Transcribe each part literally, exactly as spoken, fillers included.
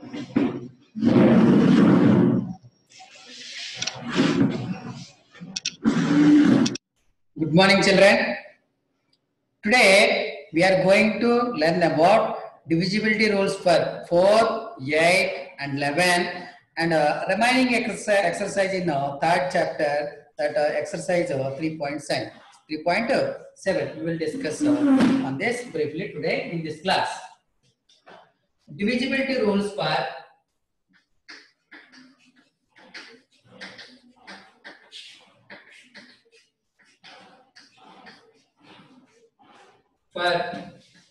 Good morning, children. Today we are going to learn about divisibility rules for four, eight, and eleven, and uh, remaining exercise, exercise in uh, third chapter, that uh, exercise uh, three point seven. three point seven. We will discuss uh, on this briefly today in this class. Divisibility rules for for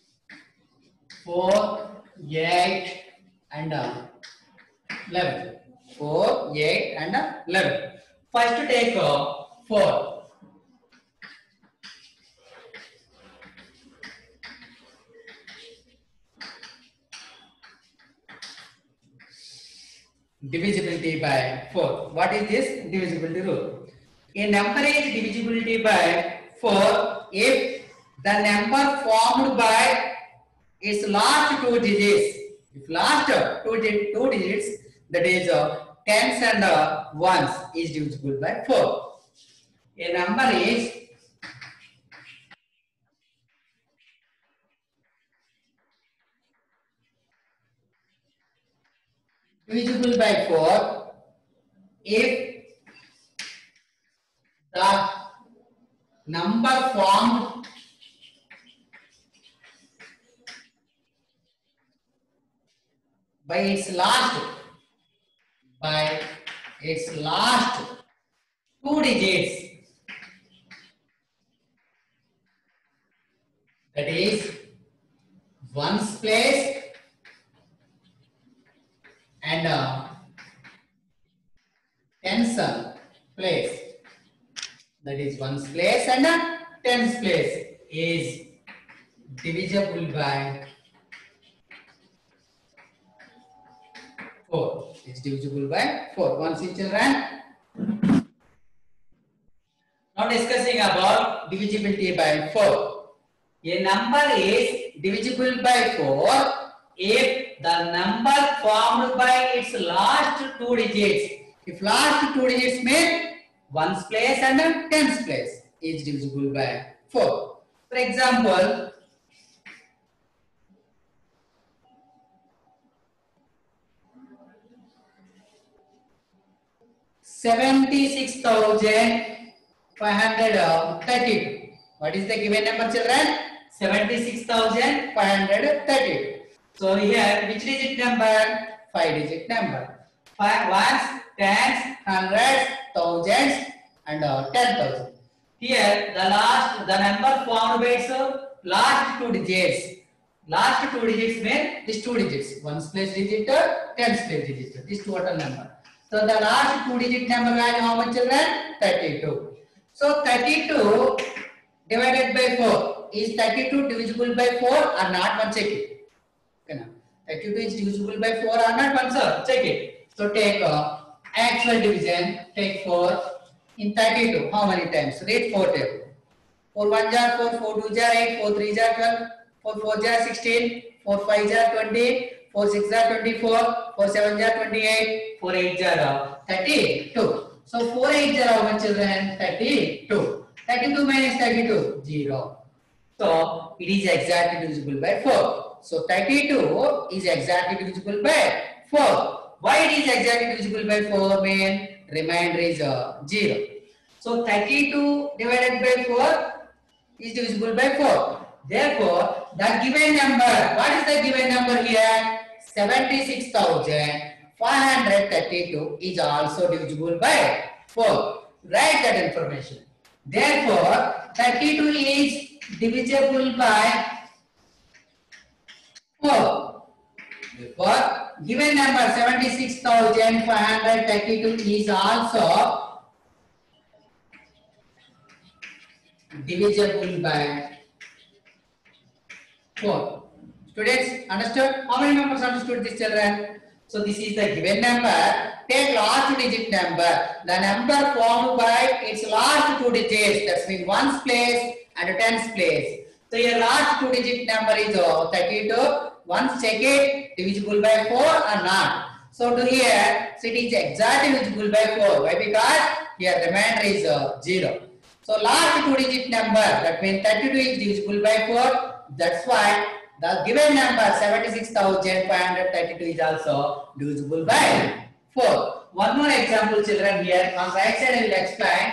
four, eight, and uh, eleven. four, eight, and uh, eleven. First take uh, four. Divisibility by four. What is this divisibility rule? A number is divisibility by four if the number formed by its last two digits. If last two, two digits, that is uh, tens and uh, ones, is divisible by four. A number is divisible by four if the number formed by its last by its last two digits, that is ones place and uh, tens place, that is ones place and uh, tens place, is divisible by four. It's divisible by four. One see children. Now discussing about divisibility by four. A number is divisible by four if the number formed by its last two digits. If last two digits mean ones place and tens place, is divisible by four. For example, seventy-six thousand five hundred thirty-two. What is the given number, children? seventy-six thousand five hundred thirty-two. So here, which digit number? Five digit number. Five ones, tens, hundreds, thousands, and uh, ten thousand. Here, the last, the number formed by its last two digits. Last two digits mean these two digits. Ones place digit, tens place digit. This total number. So the last two digit number value how much, children? thirty-two. So thirty-two divided by four. Is thirty-two divisible by four or not? One check it. Okay, thirty-two is divisible by four or not? One sir, check it. So take uh, actual division. Take four in thirty-two. How many times? Read four table. four one jar four, four two jar eight, four three jar twelve, four four jar sixteen, four five jar twenty, four six jar twenty-four, four seven jar twenty-eight, four eight jar thirty-two. So four eight jar how much, children? thirty-two. thirty-two minus thirty-two, zero. So it is exactly divisible by four. So thirty-two is exactly divisible by four. Why it is exactly divisible by four? Mean remainder is uh, zero. So thirty-two divided by four is divisible by four. Therefore, the given number, what is the given number here? seventy-six thousand five hundred thirty-two is also divisible by four. Write that information. Therefore, thirty-two is divisible by four. Therefore, given number seventy-six thousand five hundred thirty-two is also divisible by four. Students, understood? How many members understood this, children? So this is the given number. Take last digit number. The number formed by its last two digits. That means ones place and tens place. So your last two digit number is uh, thirty-two. Once check it, divisible by four or not. So to here, so it is exactly divisible by four. Why? Because here remainder is uh, zero. So last two digit number, that means thirty-two is divisible by four. That's why the given number seventy-six thousand five hundred thirty-two is also divisible by four. One more example, children, here. On right side I will explain.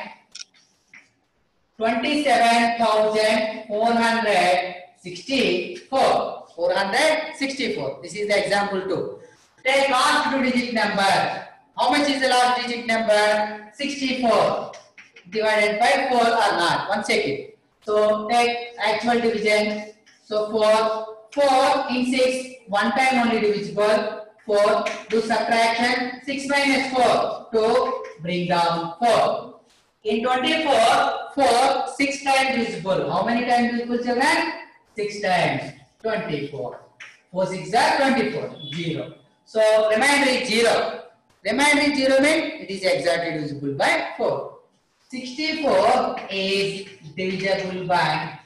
twenty-seven thousand four hundred sixty-four. four hundred sixty-four. This is the example two. Take last two digit number. How much is the last digit number? sixty-four. Divided by four or not. One check it. So take actual division. So four. four in six. One time only divisible. four. Do subtraction. six minus four. to bring down four. In twenty-four, four, six times divisible. How many times divisible, children? six times. twenty-four. four six are twenty-four. zero. So remainder is zero. Remainder is zero means it is exactly divisible by four. sixty-four is divisible by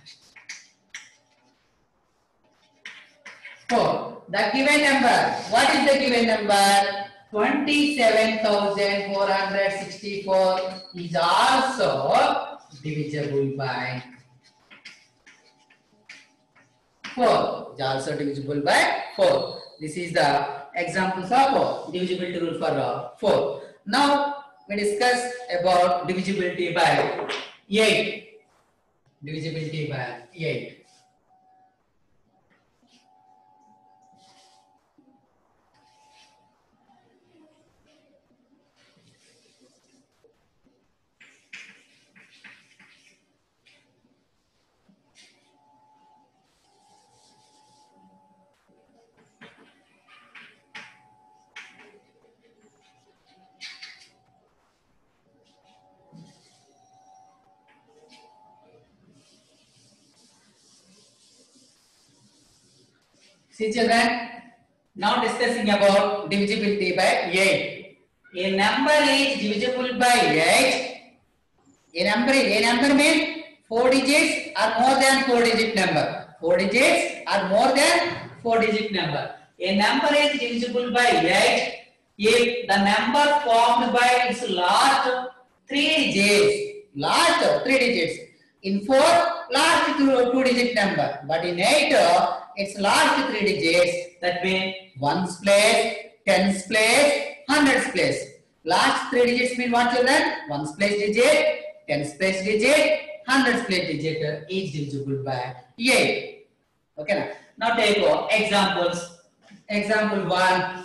four. The given number. What is the given number? twenty-seven thousand four hundred sixty-four is also divisible by four. Is also divisible by four. This is the examples of divisibility rule for uh, four. Now we discuss about divisibility by eight. Divisibility by eight. See, children, now discussing about divisibility by eight. A number is divisible by eight. A number, a number means four digits or more than four digit number. Four digits or more than four digit number. A number is divisible by eight if the number formed by its last three digits. Last three digits. In four, last two, two digit number. But in eight, its last three digits, that means ones place, tens place, hundreds place. Last three digits mean what, children? Ones place digit, tens place digit, hundreds place digit is divisible by eight. Okay, now, now take uh, examples. Example one.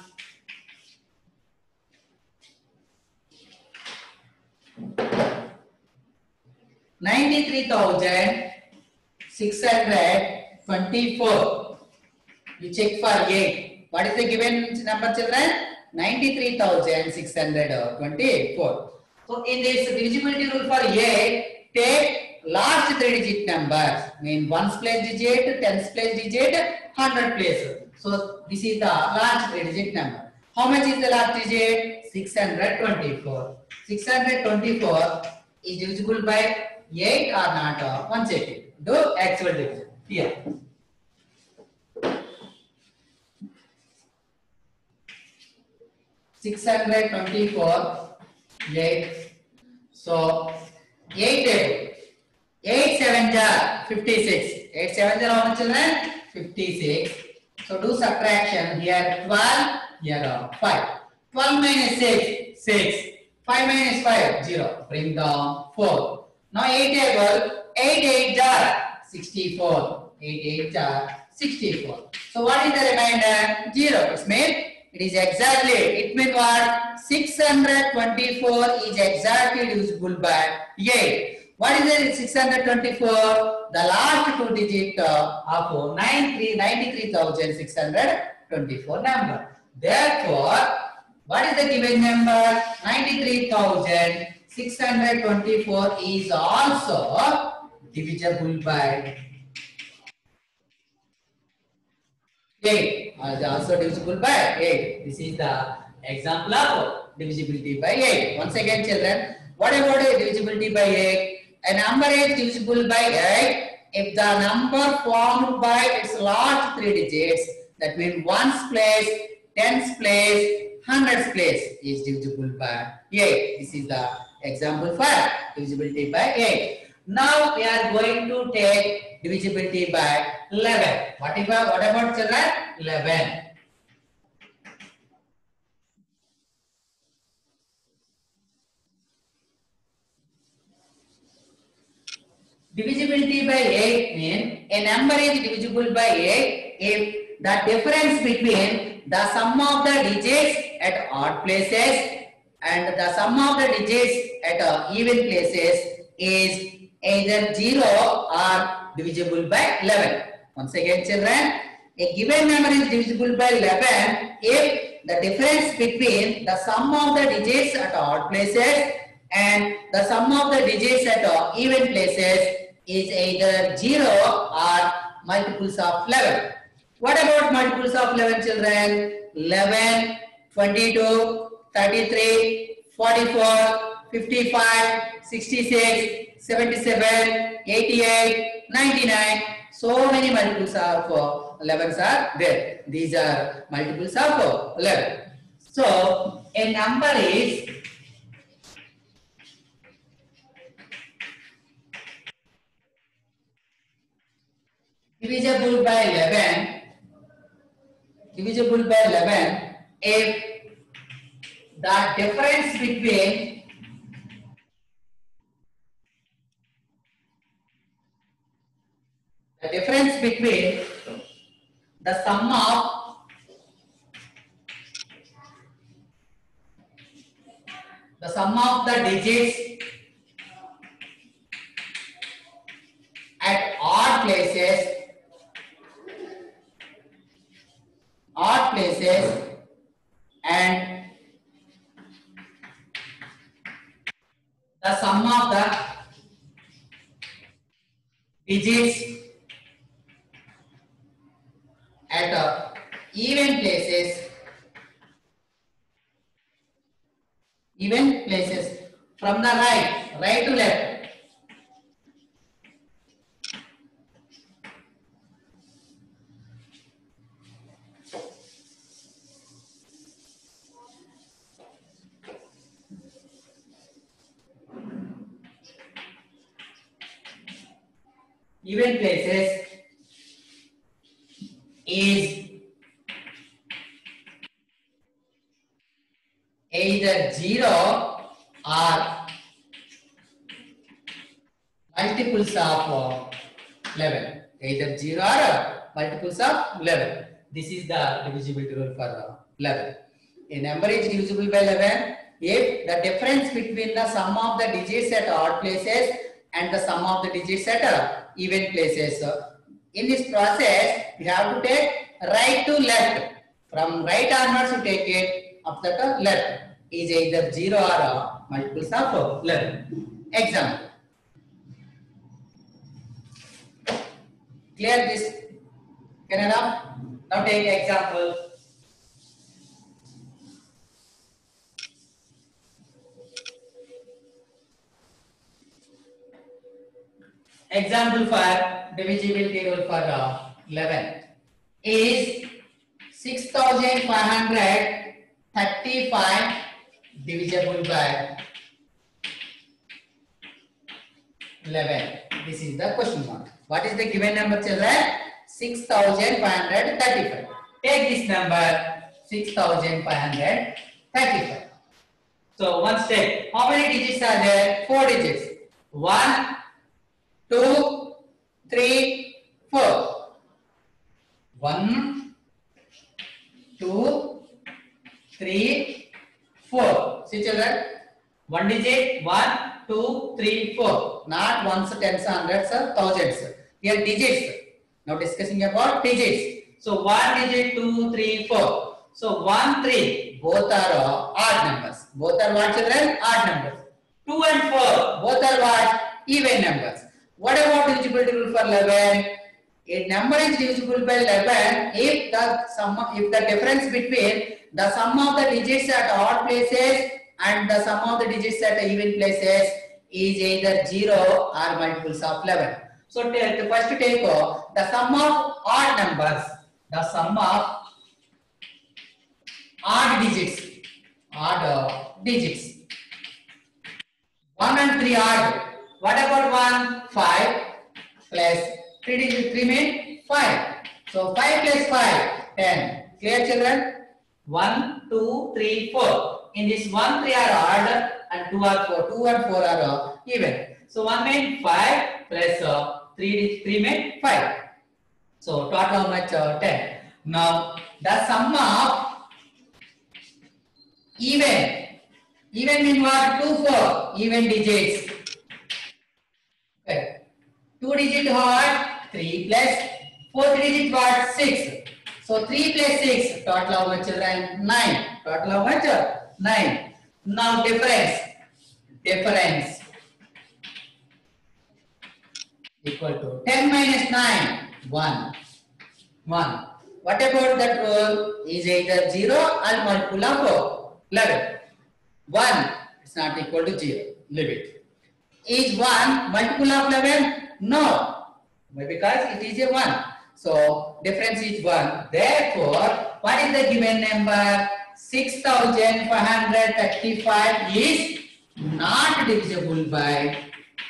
ninety-three thousand six hundred twenty-four. You check for eight. What is the given number, children? ninety-three thousand six hundred twenty-four. So in this divisibility rule for eight, take last three digit numbers. Mean ones place digit, tens place digit, hundred place. So this is the last three digit number. How much is the last digit? six hundred twenty-four. six hundred twenty-four is divisible by eight or not? One check it. Do actual division. Here. six hundred twenty-four, eight. So, eight table. eight sevens are fifty-six. eight sevens are how much, children? fifty-six. So, do subtraction. Here twelve, here five. twelve minus six, six. five minus five, zero. Bring down four. Now, eight table. eight eights are sixty-four. eight eights are sixty-four. So, what is the remainder? zero. It means it is exactly, it means what? six hundred twenty-four is exactly divisible by eight. What is the six hundred twenty-four? The last two digit uh, of ninety-three thousand six hundred twenty-four number. Therefore, what is the given number? ninety-three thousand six hundred twenty-four is also divisible by eight. Is also divisible by eight. This is the example of divisibility by eight. Once again, children, what about a divisibility by eight? A number is divisible by eight if the number formed by its last three digits That means ones place, tens place, hundreds place is divisible by eight. This is the example for divisibility by eight. Now we are going to take divisibility by eleven. What about, what about children? eleven. Divisibility by eight means a number is divisible by eight if the difference between the sum of the digits at odd places and the sum of the digits at uh, even places is either zero or divisible by eleven. Once again children, a given number is divisible by eleven if the difference between the sum of the digits at odd places and the sum of the digits at uh, even places is either zero or multiples of eleven. What about multiples of eleven children? eleven, twenty-two, thirty-three, forty-four, fifty-five, sixty-six, seventy-seven, eighty-eight, ninety-nine. So many multiples of elevens are there. These are multiples of eleven. So a number is divisible by eleven, divisible by eleven if the difference between the difference between the sum of the sum of the digits at odd places odd places and the sum of the digits at uh, even places even places from the right right to left. Even places is either zero or multiples of eleven. Either zero or multiples of eleven. This is the divisibility rule for eleven. A number is divisible by eleven if the difference between the sum of the digits at odd places and the sum of the digits at uh, even places. So, in this process, you have to take right to left. From right onwards, you take it up to the left. Is either zero or uh, multiples of eleven. Example. Clear this? Canada? Now take example. Example for divisibility rule for uh, eleven is six thousand five hundred thirty-five divisible by eleven. This is the question mark. What is the given number children? six thousand five hundred thirty-five. Take this number six thousand five hundred thirty-five. So one step. How many digits are there? Four digits. one, two, three, four. one, two, three, four. See children? One digit, one, two, three, four. Not ones, tens, hundreds, or thousands. Here digits. Now discussing about digits. So one digit, two, three, four. So one, three. Both are uh, odd numbers. Both are what children? Odd numbers. Two and four. Both are what? Even numbers. What about divisibility rule for eleven? A number is divisible by eleven if the sum, if the difference between the sum of the digits at odd places and the sum of the digits at even places is either zero or multiples of eleven. So take, first take uh, the sum of odd numbers. the sum of odd digits, odd uh, digits. one and three odd. What about one? five plus three digits remain five. So five plus five, ten. Clear children? one, two, three, four. In this one, three are odd and two are four. two and four are uh, even. So one means five plus uh, three, three means five. So total how much? Uh, ten. Now the sum of even. Even means what? two, four. Even digits. Okay. two digit what? three plus four digit what? six. So three plus six. Total how much children? nine. Total how much? nine. Now difference. Difference. Equal to ten minus nine. one. one. What about that rule? Is either zero or multiple of eleven. one is not equal to zero. Leave it. Is one multiple of eleven? No. Because it is a one. So difference is one. Therefore, what is the given number? six thousand five hundred thirty-five is not divisible by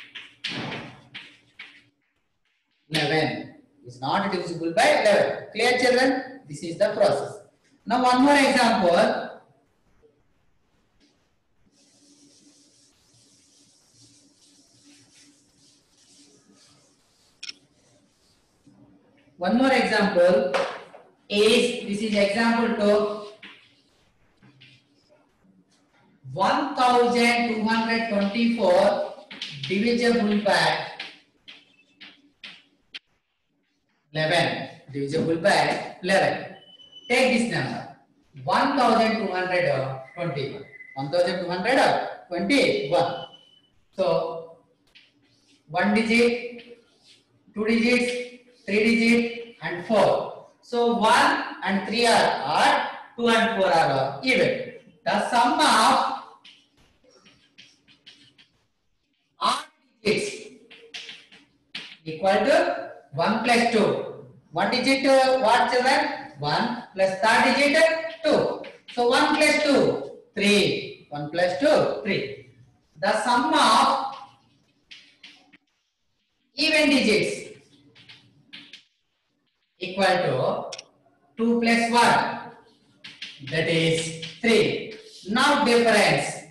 eleven. Is not divisible by eleven. Clear children? This is the process. Now one more example. One more example is, this is example to one thousand two hundred twenty-four divisible by eleven. Divisible by eleven. Take this number. one thousand two hundred twenty-one. one thousand two hundred twenty-one. So, one digit, two digits, three digit and four. So one and three are odd, two and four are even. The sum of odd digits equal to one plus two. One digit uh, what children? one plus third digit two. So one plus two, three. one plus two, three. The sum of even digits equal to two plus one, that is three. Now difference.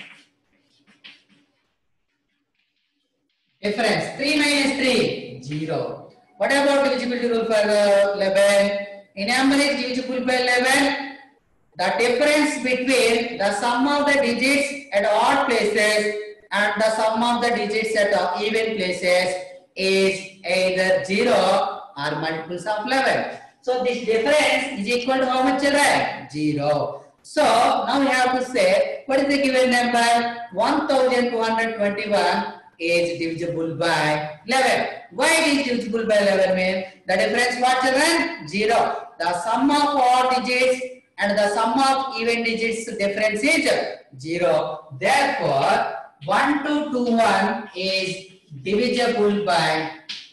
Difference. three minus three, zero. What about divisibility rule for uh, eleven? In number is divisible by eleven. The difference between the sum of the digits at odd places and the sum of the digits at even places is either zero or multiples of eleven. So this difference is equal to how much children? zero. So now we have to say what is the given number? one thousand two hundred twenty-one is divisible by eleven. Why it is divisible by eleven means the difference what children? zero. The sum of odd digits and the sum of even digits difference is zero. Therefore one two two one is divisible by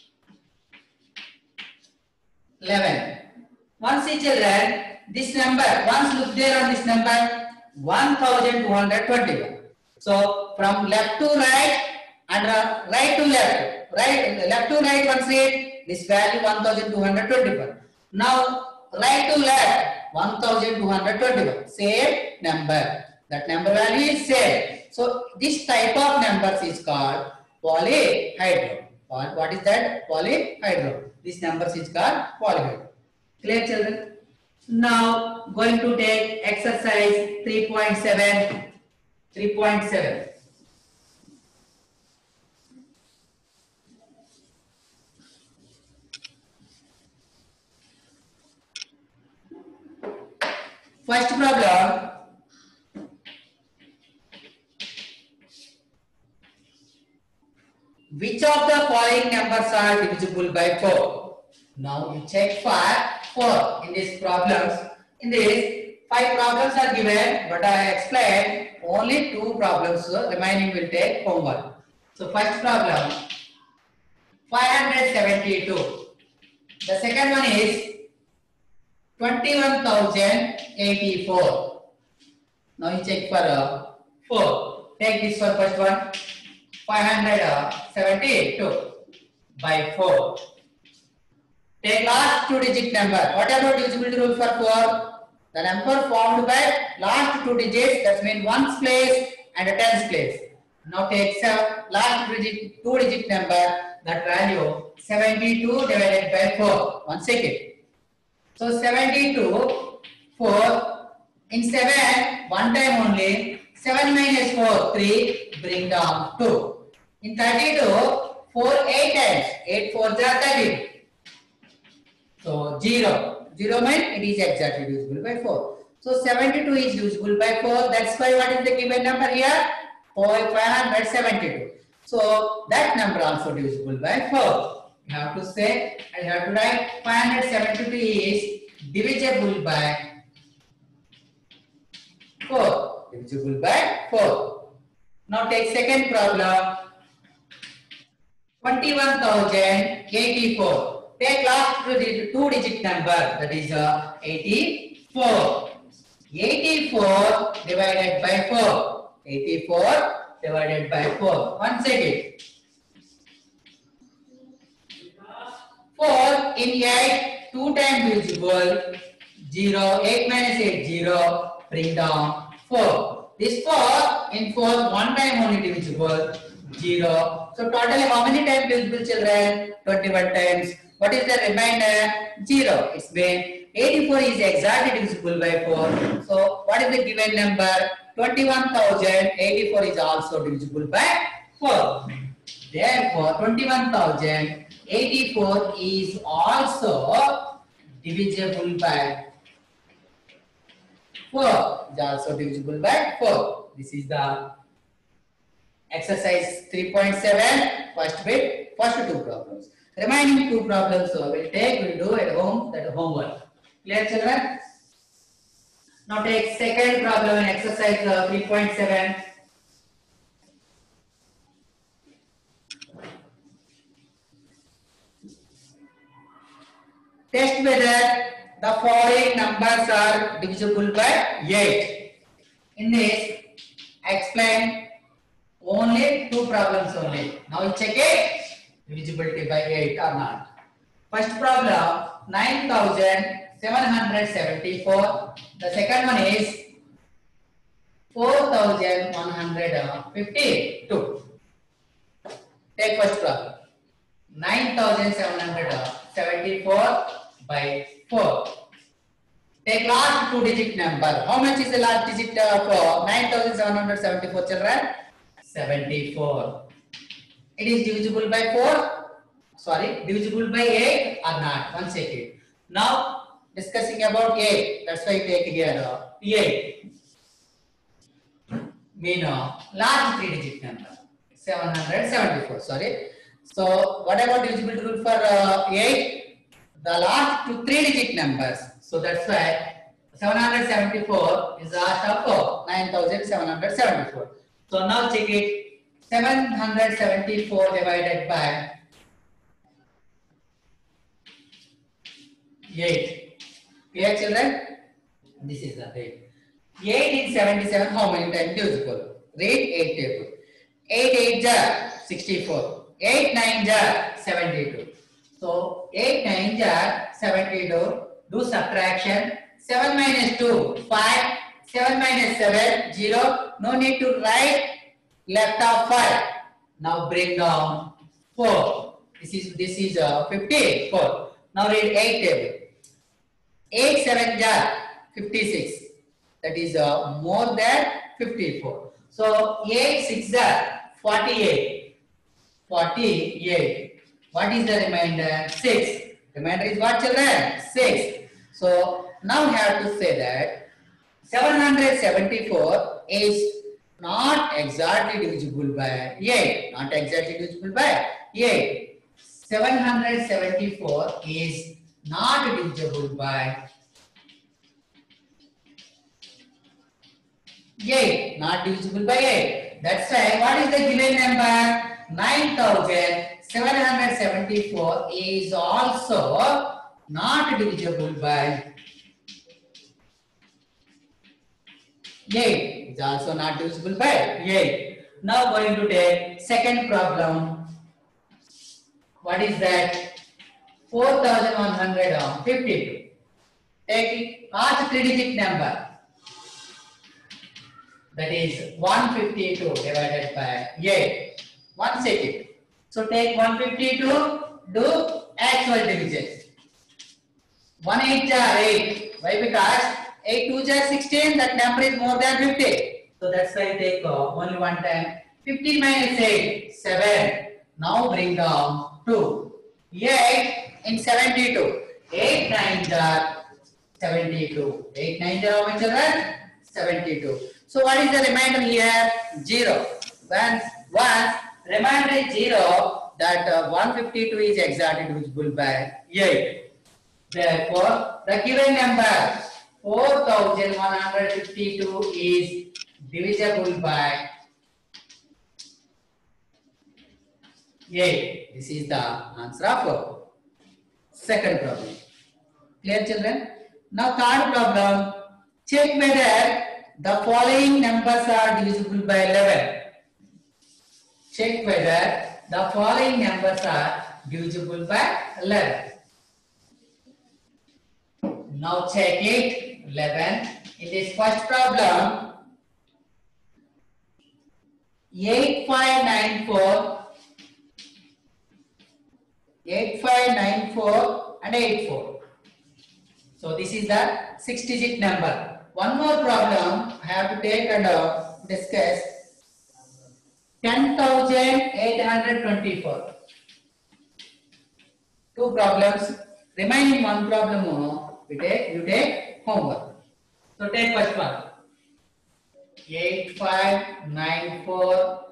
eleven. Once see children, this number, once look there on this number, one thousand two hundred twenty-one. So from left to right and uh, right to left, right left to right once read this value one thousand two hundred twenty-one. Now right to left one thousand two hundred twenty-one. Same number. That number value is same. So this type of numbers is called polyhedron. What is that? Polyhedron. This numbers is called polyhedron. Clear children? Now going to take exercise three point seven. three point seven. First problem. Which of the following numbers are divisible by four? Now you check for four in these problems. In this, five problems are given, but I explained only two problems. So remaining will take homework. So first problem, five hundred seventy-two. The second one is twenty-one thousand eighty-four. Now you check for uh, four. Take this for first one. five hundred seventy-two by four. Take last two digit number. What about divisibility rule for four? The number formed by last two digits, that means ones place and a tens place. Now take seven, last two digit, two digit number, that value seventy-two divided by four. One second. So seventy-two, four, in seven, one time only, seven minus four, three, bring down two. In thirty-two, four, eight times, eight fours are thirty. So zero. zero means it is exactly divisible by four. So seventy-two is divisible by four. That's why what is the given number here? five hundred seventy-two. So that number also divisible by four. You have to say, I have to write five hundred seventy-two is divisible by four. Divisible by four. Now take second problem. twenty-one thousand eighty-four. Take last two digit number, that is uh, eighty-four. eighty-four divided by four. eighty-four divided by four. One second. four in eight, two times divisible. zero. eight minus eight, zero. Bring down four. This four in four, one time only divisible. zero. So totally how many times divisible, children? twenty-one times. What is the remainder? zero. It's been eighty-four is exactly divisible by four. So what is the given number? twenty-one thousand eighty-four is also divisible by four. Therefore, twenty-one thousand eighty-four is also divisible by four. Is also divisible by four. This is the exercise three point seven, first bit, first two problems. Remaining two problems so we'll take, we'll do at home, that homework. Clear, children? Now take second problem in exercise uh, three point seven. Test whether the following numbers are divisible by eight. In this, I explain only two problems only. Now you check it. Divisibility by eight or not. First problem, nine thousand seven hundred seventy-four. The second one is four thousand one hundred fifty-two. Take first problem. nine thousand seven hundred seventy-four by four. Take last two digit number. How much is the last digit of uh, nine thousand seven hundred seventy-four, children? seventy-four. It is divisible by four, sorry, divisible by eight or not. One second. Now, discussing about eight, that's why I take here uh, eight. Mean uh, large three digit number, seven hundred seventy-four, sorry. So, what about divisibility rule for uh, eight? The last two three digit numbers. So, that's why seven hundred seventy-four is the last of four, nine thousand seven hundred seventy-four. So, now check it. seven hundred seventy-four divided by eight. Clear, children? This is the rate. eight in seventy-seven, how many times divisible? Rate eight table. eight eight are sixty-four. eight nine are seventy-two. So eight nine are seventy-two. Do subtraction. seven minus two, five. seven minus seven, zero. No need to write left of five. Now bring down four. This is this is uh, fifty-four. Now read eight table. eight seven are fifty-six. That is uh, more than fifty-four. So eight six are forty-eight. forty-eight. What is the remainder? six. Remainder is what, children? six. So now we have to say that seven hundred seventy-four is not exactly divisible by eight. Not exactly divisible by eight. seven hundred seventy-four is not divisible by eight. Not divisible by eight. That's why what is the given number? nine thousand seven hundred seventy-four is also not divisible by eight is also not divisible by eight. Now going to take second problem. What is that? four thousand one hundred fifty-two. Take it as three digit number. That is one hundred fifty-two divided by eight. One second. So take one hundred fifty-two, do actual division. one eight are eight. Why? Because eight two are sixteen, that number is more than fifty. So that's why I take uh, only one time. fifteen minus eight, seven. Now bring down two. eight in seventy-two. eight nines are seventy-two. eight nines are how much children? seventy-two. So what is the remainder here? zero. When once remainder is zero, that uh, one hundred fifty-two is exactly divisible by eight. Therefore, the given number four thousand one hundred fifty-two is divisible by eight. This is the answer of second problem. Clear, children? Now, third problem. Check whether the following numbers are divisible by eleven. Check whether the following numbers are divisible by eleven. Now check it. eleven. In this first problem, eight five nine four, eight five nine four and eight four. So this is the six digit number. One more problem I have to take and uh, discuss. ten thousand eight hundred twenty-four. Two problems. Remaining one problem. We take, you take homework. So take first one. eight five nine four,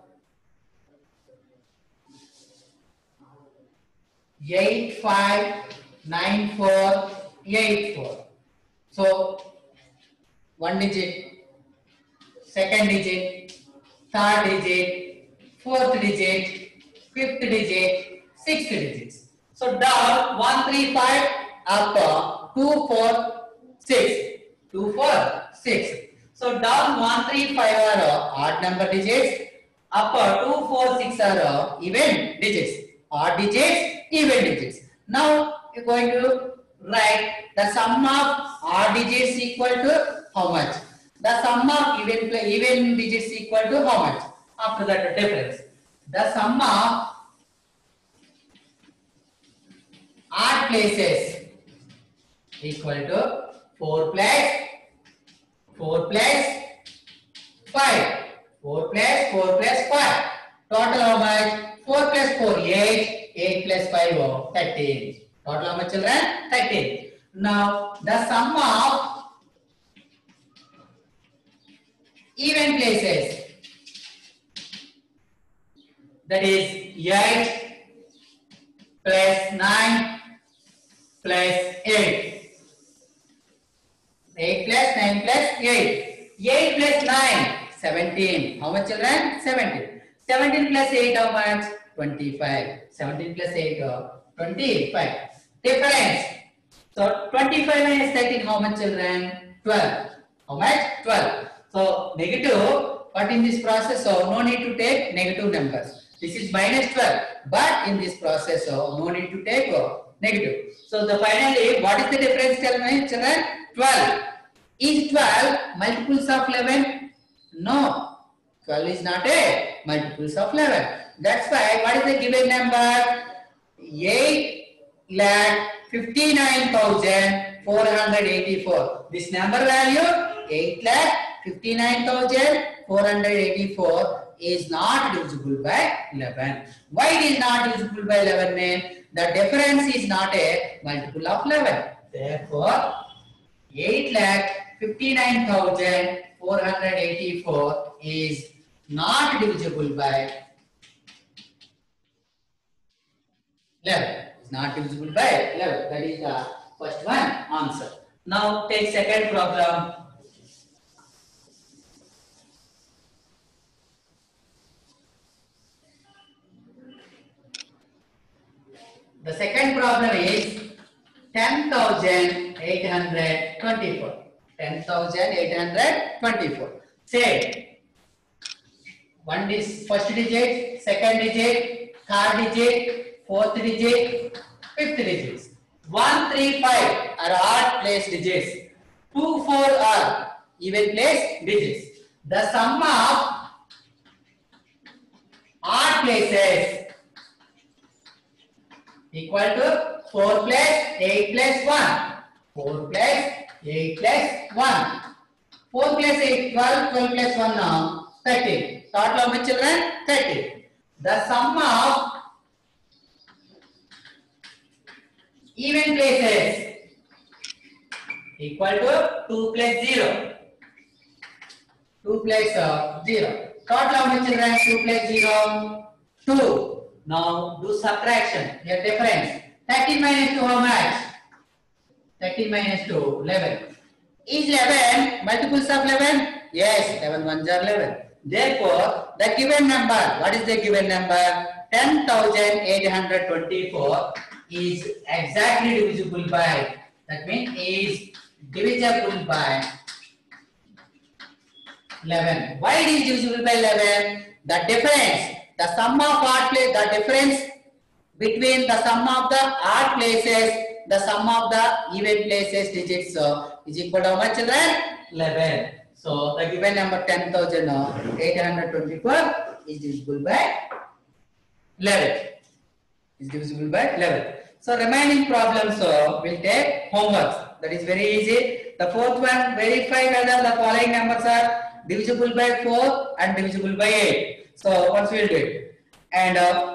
eight five nine four, eight four. So one digit, second digit, third digit, fourth digit, fifth digit, sixth digits. So down one three five up two four six, two four six. So down one three five are odd number digits, upper two four six are even digits, odd digits, even digits. Now you are going to write the sum of odd digits equal to how much? The sum of even even digits equal to how much? After that difference. The sum of odd places equal to four plus four plus five. four plus four plus five. Total how much? four plus four, eight. eight plus five, thirteen. Total how much children? thirteen. Now the sum of even places, that is eight plus nine plus eight. eight plus nine plus eight. eight plus nine, seventeen. How much children? seventeen. seventeen plus eight, how much? twenty-five. seventeen plus eight, twenty-five. Difference. So twenty-five minus thirteen, how much children? twelve. How much? twelve. So negative, but in this process, so no need to take negative numbers. This is minus twelve, but in this process, so no need to take oh, negative. So the finally, what is the difference? Tell me, children. twelve. Is twelve multiples of eleven? No. twelve is not a multiples of eleven. That's why, what is the given number? eight lakh fifty-nine thousand four hundred eighty-four. This number value, eight lakh fifty-nine thousand four hundred eighty-four is not divisible by eleven. Why it is not divisible by eleven mean? The difference is not a multiple of eleven. Therefore, eight lakh fifty-nine thousand four hundred eighty-four is not divisible by eleven. It's not divisible by eleven. That is the first one answer. Now take second problem. The second problem is ten thousand eight hundred twenty-four. ten thousand eight hundred twenty-four. Say one is first digit, second digit, third digit, fourth digit, fifth digits. One, three, five are odd place digits. Two, four are even place digits. The sum of odd places equal to four plus eight plus one. four plus eight plus one. four plus eight, twelve, twelve plus one now, thirty. Thought how much children? thirty. The sum of even places equal to two plus zero. two plus uh, zero. Thought how much children? two plus zero, two. Now do subtraction. Here difference. thirteen minus two how much? thirteen minus two, eleven. Is eleven multiples of eleven? Yes, eleven ones are eleven. Therefore, the given number, what is the given number? ten thousand eight hundred twenty-four is exactly divisible by, that means is divisible by eleven. Why it is divisible by eleven? The difference, the sum of odd places, the difference between the sum of the odd places, the sum of the even places digits uh, is equal to how much children? eleven. So the given number ten thousand eight hundred twenty-four is divisible by eleven. Is divisible by eleven. So remaining problems uh, will take homework. That is very easy. The fourth one, verify whether the following numbers are divisible by four and divisible by eight. So once we will do it. And uh,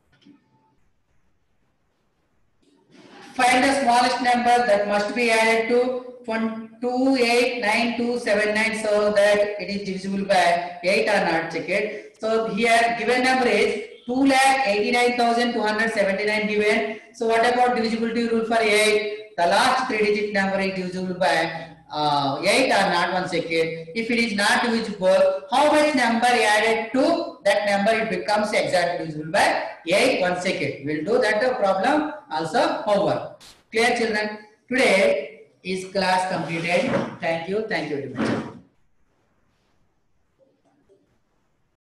find the smallest number that must be added to two eight nine two seven nine so that it is divisible by eight or not. Check it. So here given number is two lakh eighty-nine thousand two hundred seventy-nine given. So what about divisibility rule for eight? The last three digit number is divisible by uh, eight or not. One second. If it is not divisible, how much number added to that number it becomes exactly divisible by eight. One second. We'll do that problem also homework. Clear children? Today is class completed. Thank you. Thank you very much.